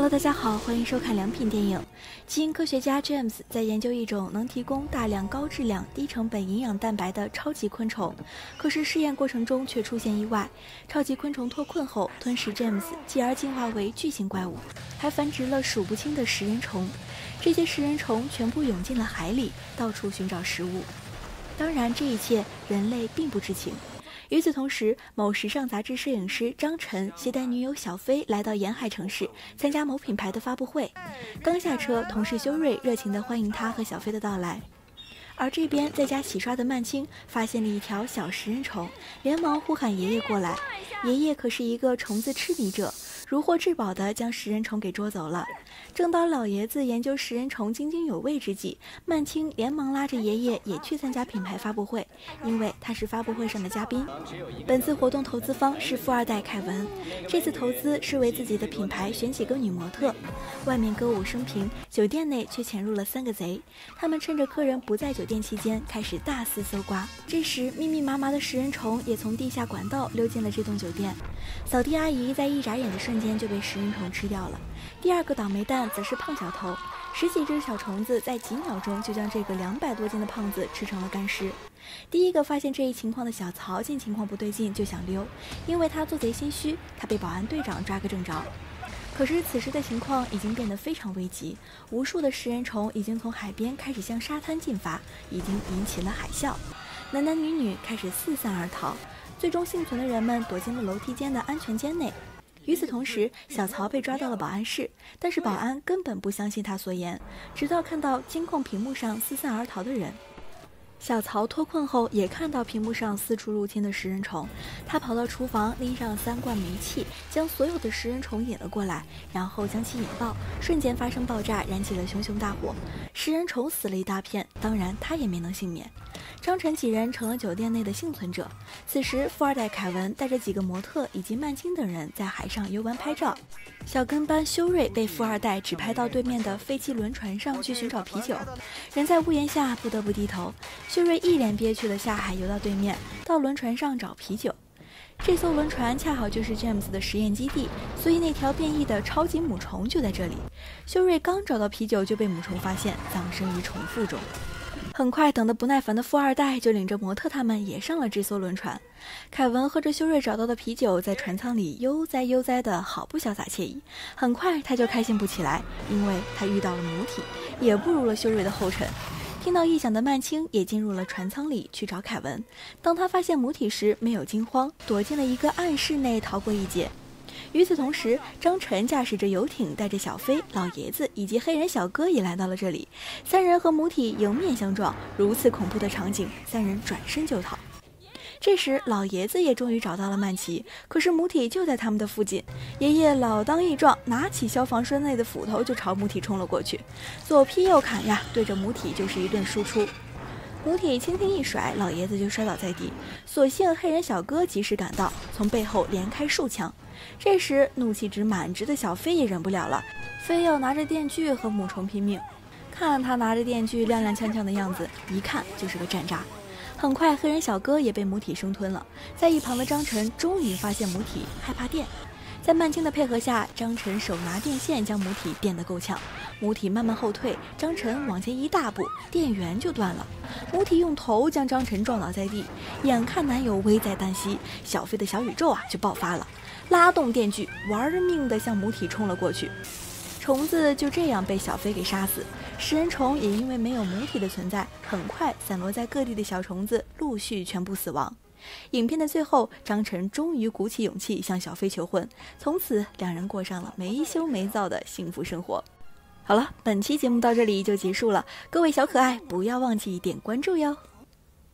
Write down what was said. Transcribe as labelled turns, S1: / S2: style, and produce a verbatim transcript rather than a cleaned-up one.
S1: Hello， 大家好，欢迎收看良品电影。基因科学家 James 在研究一种能提供大量高质量、低成本营养蛋白的超级昆虫，可是试验过程中却出现意外。超级昆虫脱困后吞食 James， 继而进化为巨型怪物，还繁殖了数不清的食人虫。这些食人虫全部涌进了海里，到处寻找食物。当然，这一切人类并不知情。与此同时，某时尚杂志摄影师张晨携带女友小飞来到沿海城市参加某品牌的发布会。刚下车，同事修睿热情地欢迎他和小飞的到来。而这边在家洗刷的曼青发现了一条小食人虫，连忙呼喊爷爷过来。爷爷可是一个虫子痴迷者，如获至宝地将食人虫给捉走了。正当老爷子研究食人虫津津有味之际，曼青连忙拉着爷爷也去参加品牌发布会，因为他是发布会上的嘉宾。本次活动投资方是富二代凯文，这次投资是为自己的品牌选几个女模特。外面歌舞升平，酒店内却潜入了三个贼，他们趁着客人不在酒店期间开始大肆搜刮。这时密密麻麻的食人虫也从地下管道溜进了这栋酒店，扫地阿姨在一眨眼的瞬间就被食人虫吃掉了。第二个倒霉蛋则是胖小头，十几只小虫子在几秒钟就将这个两百多斤的胖子吃成了干尸。第一个发现这一情况的小曹见情况不对劲就想溜，因为他做贼心虚，他被保安队长抓个正着。可是此时的情况已经变得非常危急，无数的食人虫已经从海边开始向沙滩进发，已经引起了海啸。男男女女开始四散而逃，最终幸存的人们躲进了楼梯间的安全间内。与此同时，小曹被抓到了保安室，但是保安根本不相信他所言，直到看到监控屏幕上四散而逃的人。小曹脱困后也看到屏幕上四处入侵的食人虫，他跑到厨房拎上三罐煤气，将所有的食人虫引了过来，然后将其引爆，瞬间发生爆炸，燃起了熊熊大火，食人虫死了一大片，当然他也没能幸免。张晨几人成了酒店内的幸存者。此时富二代凯文带着几个模特以及曼青等人在海上游玩拍照，小跟班修睿被富二代指派到对面的飞机轮船上去寻找啤酒，人在屋檐下不得不低头。修睿一脸憋屈地下海游到对面，到轮船上找啤酒。这艘轮船恰好就是 James 的实验基地，所以那条变异的超级母虫就在这里。修睿刚找到啤酒就被母虫发现，葬身于虫腹中。很快，等得不耐烦的富二代就领着模特他们也上了这艘轮船。凯文喝着修睿找到的啤酒，在船舱里悠哉悠哉的，好不潇洒惬意。很快他就开心不起来，因为他遇到了母体，也步入了修睿的后尘。听到异响的曼青也进入了船舱里去找凯文，当他发现母体时没有惊慌，躲进了一个暗室内逃过一劫。与此同时，张晨驾驶着游艇，带着小飞、老爷子以及黑人小哥也来到了这里。三人和母体迎面相撞，如此恐怖的场景，三人转身就逃。这时老爷子也终于找到了曼奇，可是母体就在他们的附近。爷爷老当益壮，拿起消防栓内的斧头就朝母体冲了过去，左劈右砍呀，对着母体就是一顿输出。母体轻轻一甩，老爷子就摔倒在地，所幸黑人小哥及时赶到，从背后连开数枪。这时怒气值满值的小飞也忍不了了，非要拿着电锯和母虫拼命。看他拿着电锯踉踉跄跄的样子，一看就是个战渣。很快黑人小哥也被母体生吞了，在一旁的张晨终于发现母体害怕电，在曼青的配合下，张晨手拿电线将母体电得够呛，母体慢慢后退，张晨往前一大步，电源就断了。母体用头将张晨撞倒在地，眼看男友危在旦夕，小飞的小宇宙啊就爆发了，拉动电锯，玩命地向母体冲了过去。虫子就这样被小飞给杀死，食人虫也因为没有母体的存在，很快散落在各地的小虫子陆续全部死亡。影片的最后，张晨终于鼓起勇气向小飞求婚，从此两人过上了没羞没臊的幸福生活。好了，本期节目到这里就结束了，各位小可爱不要忘记点关注哟。